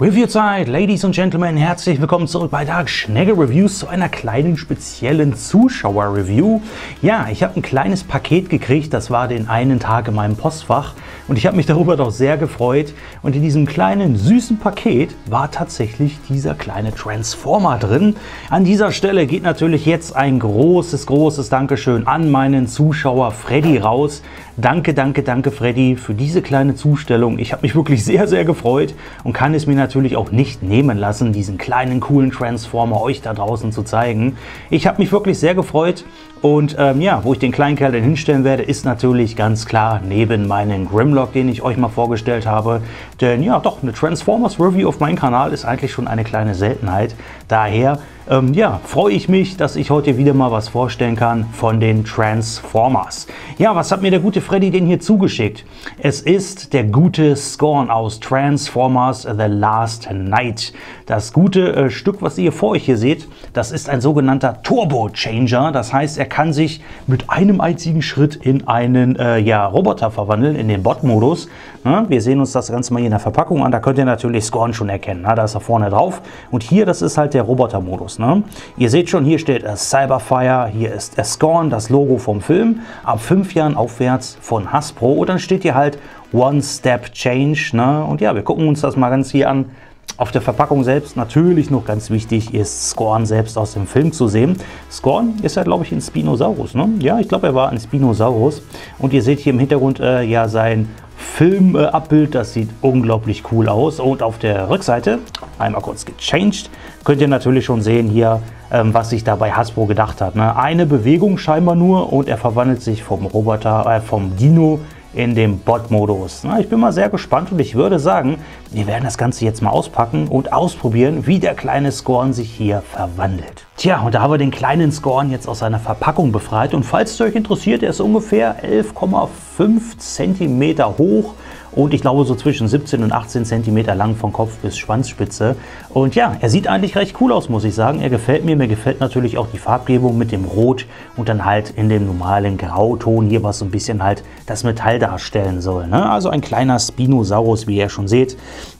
Reviewzeit, Ladies und Gentlemen, herzlich willkommen zurück bei Dark Schnegge Reviews zu einer kleinen speziellen Zuschauer-Review. Ja, ich habe ein kleines Paket gekriegt, das war den einen Tag in meinem Postfach und ich habe mich darüber doch sehr gefreut. Und in diesem kleinen süßen Paket war tatsächlich dieser kleine Transformer drin. An dieser Stelle geht natürlich jetzt ein großes Dankeschön an meinen Zuschauer Freddy raus. Danke Freddy für diese kleine Zustellung. Ich habe mich wirklich sehr gefreut und kann es mir natürlich auch nicht nehmen lassen, diesen kleinen coolen Transformer euch da draußen zu zeigen. Ich habe mich wirklich sehr gefreut und ja, wo ich den kleinen Kerl denn hinstellen werde, ist natürlich ganz klar neben meinen Grimlock, den ich euch mal vorgestellt habe. Denn ja, doch, eine Transformers Review auf meinem Kanal ist eigentlich schon eine kleine Seltenheit. Daher ja, freue ich mich, dass ich heute wieder mal was vorstellen kann von den Transformers. Ja, was hat mir der gute Freddy denn hier zugeschickt? Es ist der gute Scorn aus Transformers The Last Knight. Das gute Stück, was ihr vor euch hier seht, das ist ein sogenannter Turbo Changer. Das heißt, er kann sich mit einem einzigen Schritt in einen ja, Roboter verwandeln, in den Bot-Modus. Wir sehen uns das Ganze mal hier in der Verpackung an. Da könnt ihr natürlich Scorn schon erkennen. Da ist er vorne drauf. Und hier, das ist halt der Roboter-Modus. Ihr seht schon, hier steht Cyberfire, hier ist Scorn, das Logo vom Film. Ab 5 Jahren aufwärts von Hasbro. Und dann steht hier halt One Step Change. Und ja, wir gucken uns das mal ganz hier an. Auf der Verpackung selbst natürlich noch ganz wichtig ist Scorn selbst aus dem Film zu sehen. Scorn ist ja, glaube ich, ein Spinosaurus. Ja, ich glaube, er war ein Spinosaurus. Und ihr seht hier im Hintergrund ja sein Filmabbild, das sieht unglaublich cool aus. Und auf der Rückseite, einmal kurz gechanged, könnt ihr natürlich schon sehen hier, was sich da bei Hasbro gedacht hat. Eine Bewegung scheinbar nur und er verwandelt sich vom Roboter, vom Dino in den Bot-Modus. Ich bin mal sehr gespannt und ich würde sagen, wir werden das Ganze jetzt mal auspacken und ausprobieren, wie der kleine Scorn sich hier verwandelt. Tja, und da haben wir den kleinen Scorn jetzt aus seiner Verpackung befreit und falls es euch interessiert, er ist ungefähr 11,5 cm hoch und ich glaube so zwischen 17 und 18 cm lang von Kopf bis Schwanzspitze. Und ja, er sieht eigentlich recht cool aus, muss ich sagen. Er gefällt mir. Mir gefällt natürlich auch die Farbgebung mit dem Rot und dann halt in dem normalen Grauton hier, was so ein bisschen halt das Metall darstellen soll. Also ein kleiner Spinosaurus, wie ihr schon seht.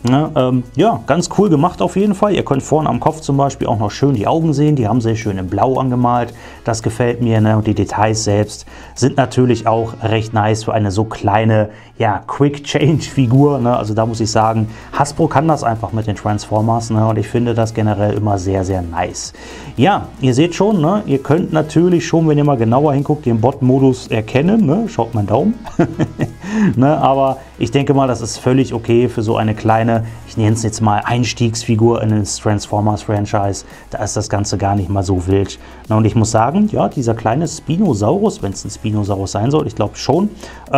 Ja, ganz cool gemacht auf jeden Fall. Ihr könnt vorne am Kopf zum Beispiel auch noch schön die Augen sehen. Die haben sehr schön in Blau angemalt. Das gefällt mir. Und die Details selbst sind natürlich auch recht nice für eine so kleine, ja, Quick-Change-Figur. Also da muss ich sagen, Hasbro kann das einfach mit den Transformers. Und ich finde das generell immer sehr nice. Ja, ihr seht schon, ihr könnt natürlich schon, wenn ihr mal genauer hinguckt, den Bot-Modus erkennen. Schaut meinen Daumen. Aber ich denke mal, das ist völlig okay für so eine kleine, ich nenne es jetzt mal Einstiegsfigur in das Transformers-Franchise. Da ist das Ganze gar nicht mal so wild. Und ich muss sagen, ja, dieser kleine Spinosaurus, wenn es ein Spinosaurus sein soll, ich glaube schon,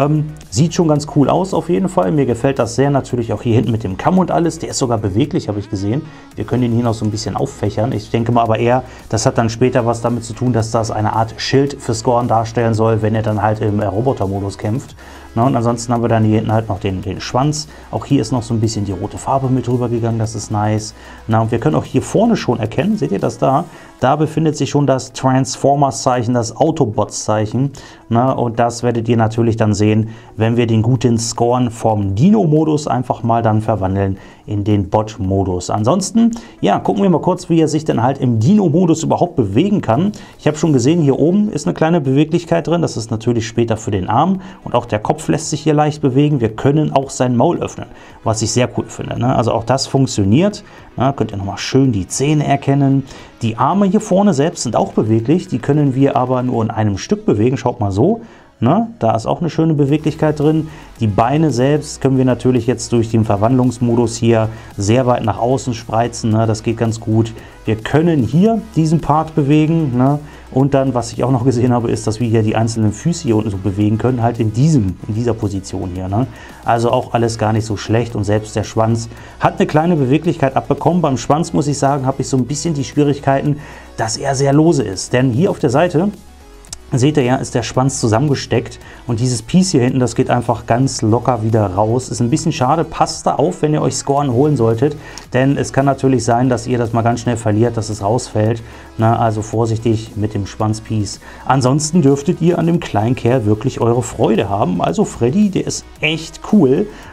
sieht schon ganz cool aus auf jeden Fall. Mir gefällt das sehr, natürlich auch hier hinten mit dem Kamm und alles. Der ist sogar beweglich, habe ich gesehen. Wir können ihn hier noch so ein bisschen auffächern. Ich denke mal aber eher, das hat dann später was damit zu tun, dass das eine Art Schild für Scorn darstellen soll, wenn er dann halt im Robotermodus kämpft. Und ansonsten haben wir dann hier hinten halt noch den Schwanz. Auch hier ist noch so ein bisschen die rote Farbe mit drüber gegangen, das ist nice. Und wir können auch hier vorne schon erkennen, seht ihr das da? Da befindet sich schon das Transformers-Zeichen, das Autobots-Zeichen. Und das werdet ihr natürlich dann sehen, wenn wir den guten Scorn vom Dino-Modus einfach mal dann verwandeln in den Bot-Modus. Ansonsten, ja, gucken wir mal kurz, wie er sich dann halt im Dino-Modus überhaupt bewegen kann. Ich habe schon gesehen, hier oben ist eine kleine Beweglichkeit drin. Das ist natürlich später für den Arm. Und auch der Kopf lässt sich hier leicht bewegen. Wir können auch sein Maul öffnen, was ich sehr cool finde. Also auch das funktioniert. Könnt ihr nochmal schön die Zähne erkennen. Die Arme hier vorne selbst sind auch beweglich. Die können wir aber nur in einem Stück bewegen. Schaut mal so. Da ist auch eine schöne Beweglichkeit drin. Die Beine selbst können wir natürlich jetzt durch den Verwandlungsmodus hier sehr weit nach außen spreizen. Das geht ganz gut. Wir können hier diesen Part bewegen. Und dann, was ich auch noch gesehen habe, ist, dass wir hier die einzelnen Füße hier unten so bewegen können, halt in dieser Position hier. Also auch alles gar nicht so schlecht und selbst der Schwanz hat eine kleine Beweglichkeit abbekommen. Beim Schwanz, muss ich sagen, habe ich so ein bisschen die Schwierigkeiten, dass er sehr lose ist. Denn hier auf der Seite, seht ihr ja, ist der Schwanz zusammengesteckt und dieses Piece hier hinten, das geht einfach ganz locker wieder raus. Ist ein bisschen schade, passt da auf, wenn ihr euch Scorn holen solltet, denn es kann natürlich sein, dass ihr das mal ganz schnell verliert, dass es rausfällt. Also vorsichtig mit dem Schwanzpiece. Ansonsten dürftet ihr an dem kleinen Kerl wirklich eure Freude haben. Also Freddy, der ist echt cool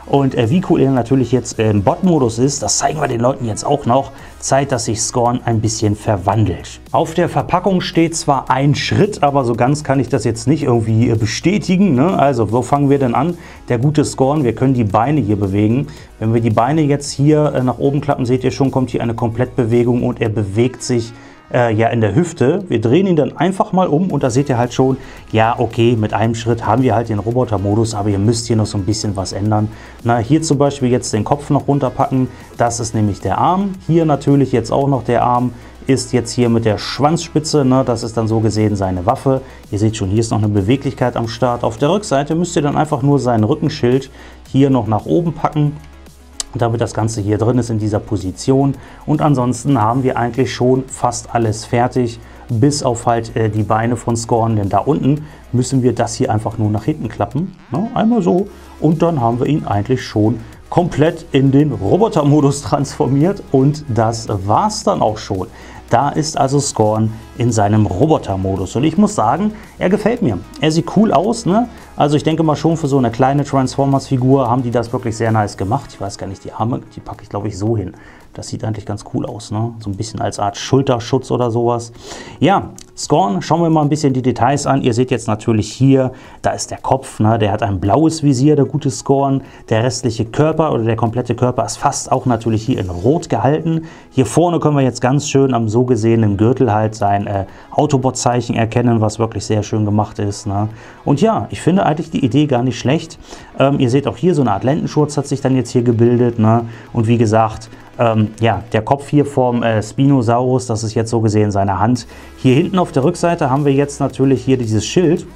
Und wie cool er natürlich jetzt im Bot-Modus ist, das zeigen wir den Leuten jetzt auch noch. Zeit, dass sich Scorn ein bisschen verwandelt. Auf der Verpackung steht zwar ein Schritt, aber so ganz kann ich das jetzt nicht irgendwie bestätigen, ne? Also, wo fangen wir denn an? Der gute Scorn, wir können die Beine hier bewegen. Wenn wir die Beine jetzt hier nach oben klappen, seht ihr schon, kommt hier eine Komplettbewegung und er bewegt sich ja in der Hüfte. Wir drehen ihn dann einfach mal um und da seht ihr halt schon, ja okay, mit einem Schritt haben wir halt den Roboter-Modus, aber ihr müsst hier noch so ein bisschen was ändern. Na, hier zum Beispiel jetzt den Kopf noch runterpacken, das ist nämlich der Arm. Hier natürlich jetzt auch noch der Arm, ist jetzt hier mit der Schwanzspitze, ne, das ist dann so gesehen seine Waffe. Ihr seht schon, hier ist noch eine Beweglichkeit am Start. Auf der Rückseite müsst ihr dann einfach nur sein Rückenschild hier noch nach oben packen, damit das Ganze hier drin ist in dieser Position. Und ansonsten haben wir eigentlich schon fast alles fertig, bis auf halt die Beine von Scorn, denn da unten müssen wir das hier einfach nur nach hinten klappen, ne? Einmal so, und dann haben wir ihn eigentlich schon komplett in den Roboter-Modus transformiert und das war's dann auch schon. Da ist also Scorn in seinem Roboter-Modus und ich muss sagen, er gefällt mir. Er sieht cool aus, ne? Also ich denke mal schon für so eine kleine Transformers-Figur haben die das wirklich sehr nice gemacht. Ich weiß gar nicht, die Arme, die packe ich glaube ich so hin. Das sieht eigentlich ganz cool aus, ne? So ein bisschen als Art Schulterschutz oder sowas. Ja, Scorn, schauen wir mal ein bisschen die Details an. Ihr seht jetzt natürlich hier, da ist der Kopf, ne? Der hat ein blaues Visier, der gute Scorn. Der restliche Körper oder der komplette Körper ist fast auch natürlich hier in Rot gehalten. Hier vorne können wir jetzt ganz schön am so gesehenen Gürtel halt sein Autobot-Zeichen erkennen, was wirklich sehr schön gemacht ist, ne? Und ja, ich finde eigentlich die Idee gar nicht schlecht. Ihr seht auch hier, so eine Art Lendenschurz hat sich dann jetzt hier gebildet, ne? Und wie gesagt, ja, der Kopf hier vom Spinosaurus, das ist jetzt so gesehen seine Hand. Hier hinten auf der Rückseite haben wir jetzt natürlich hier dieses Schild.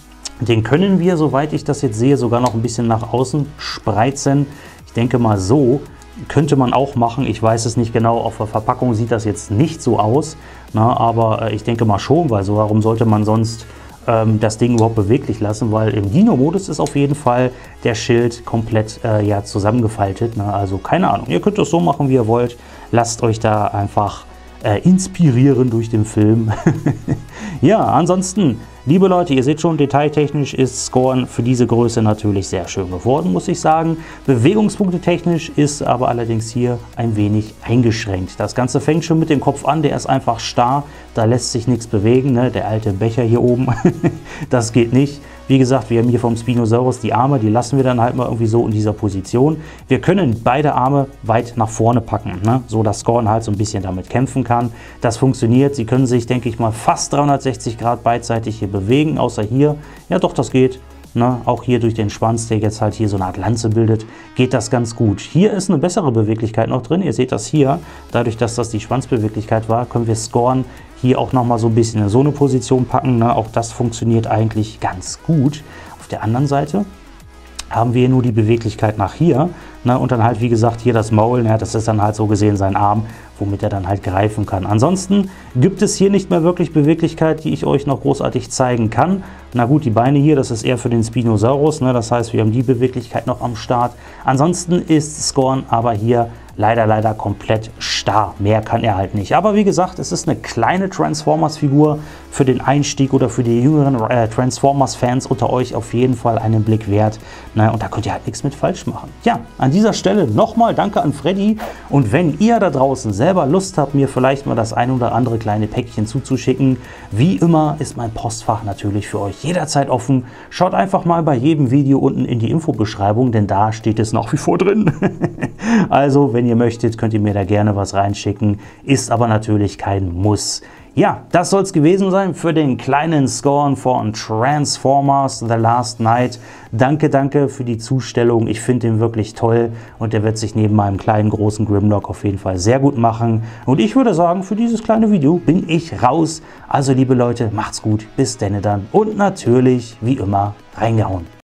Den können wir, soweit ich das jetzt sehe, sogar noch ein bisschen nach außen spreizen. Ich denke mal so könnte man auch machen. Ich weiß es nicht genau, auf der Verpackung sieht das jetzt nicht so aus. Na, aber ich denke mal schon, weil so, warum sollte man sonst das Ding überhaupt beweglich lassen, weil im Dino-Modus ist auf jeden Fall der Schild komplett ja, zusammengefaltet. Ne? Also keine Ahnung, ihr könnt es so machen, wie ihr wollt. Lasst euch da einfach inspirieren durch den Film. Ja, ansonsten, liebe Leute, ihr seht schon, detailtechnisch ist Scorn für diese Größe natürlich sehr schön geworden, muss ich sagen. Bewegungspunkte technisch ist aber allerdings hier ein wenig eingeschränkt. Das Ganze fängt schon mit dem Kopf an, der ist einfach starr, da lässt sich nichts bewegen, ne? Der alte Becher hier oben, das geht nicht. Wie gesagt, wir haben hier vom Spinosaurus die Arme, die lassen wir dann halt mal irgendwie so in dieser Position. Wir können beide Arme weit nach vorne packen, ne? So dass Scorn halt so ein bisschen damit kämpfen kann. Das funktioniert, sie können sich, denke ich mal, fast 360 Grad beidseitig hier bewegen, außer hier. Ja doch, das geht. Ne, auch hier durch den Schwanz, der jetzt halt hier so eine Art Lanze bildet, geht das ganz gut. Hier ist eine bessere Beweglichkeit noch drin. Ihr seht das hier, dadurch, dass das die Schwanzbeweglichkeit war, können wir Scorn hier auch noch mal so ein bisschen in so eine Position packen. Ne? Auch das funktioniert eigentlich ganz gut. Auf der anderen Seite haben wir nur die Beweglichkeit nach hier, ne? Und dann halt, wie gesagt, hier das Maul, ne? Das ist dann halt so gesehen sein Arm, womit er dann halt greifen kann. Ansonsten gibt es hier nicht mehr wirklich Beweglichkeit, die ich euch noch großartig zeigen kann. Na gut, die Beine hier, das ist eher für den Spinosaurus, ne? Das heißt, wir haben die Beweglichkeit noch am Start. Ansonsten ist Scorn aber hier leider komplett starr. Mehr kann er halt nicht. Aber wie gesagt, es ist eine kleine Transformers-Figur für den Einstieg oder für die jüngeren Transformers-Fans unter euch auf jeden Fall einen Blick wert. Na, und da könnt ihr halt nichts mit falsch machen. Ja, an dieser Stelle nochmal danke an Freddy. Und wenn ihr da draußen selber Lust habt, mir vielleicht mal das ein oder andere kleine Päckchen zuzuschicken, wie immer ist mein Postfach natürlich für euch jederzeit offen. Schaut einfach mal bei jedem Video unten in die Infobeschreibung, denn da steht es nach wie vor drin. Also, wenn ihr möchtet, könnt ihr mir da gerne was reinschicken, ist aber natürlich kein Muss. Ja, das soll es gewesen sein für den kleinen Scorn von Transformers The Last Knight. Danke für die Zustellung. Ich finde den wirklich toll und der wird sich neben meinem kleinen, großen Grimlock auf jeden Fall sehr gut machen. Und ich würde sagen, für dieses kleine Video bin ich raus. Also, liebe Leute, macht's gut. Bis denn dann. Und natürlich, wie immer, reingehauen.